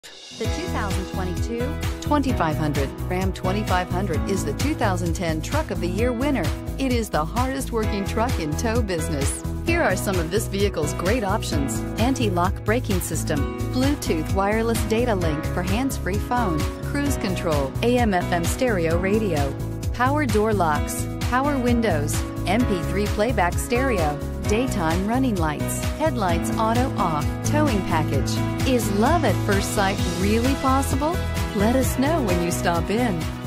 The 2022 2500. Ram 2500 is the 2010 Truck of the Year winner. It is the hardest working truck in tow business. Here are some of this vehicle's great options: anti-lock braking system, Bluetooth wireless data link for hands-free phone, cruise control, AM/FM stereo radio, power door locks, power windows, MP3 playback stereo, daytime running lights, headlights auto off, towing package. Is love at first sight really possible? Let us know when you stop in.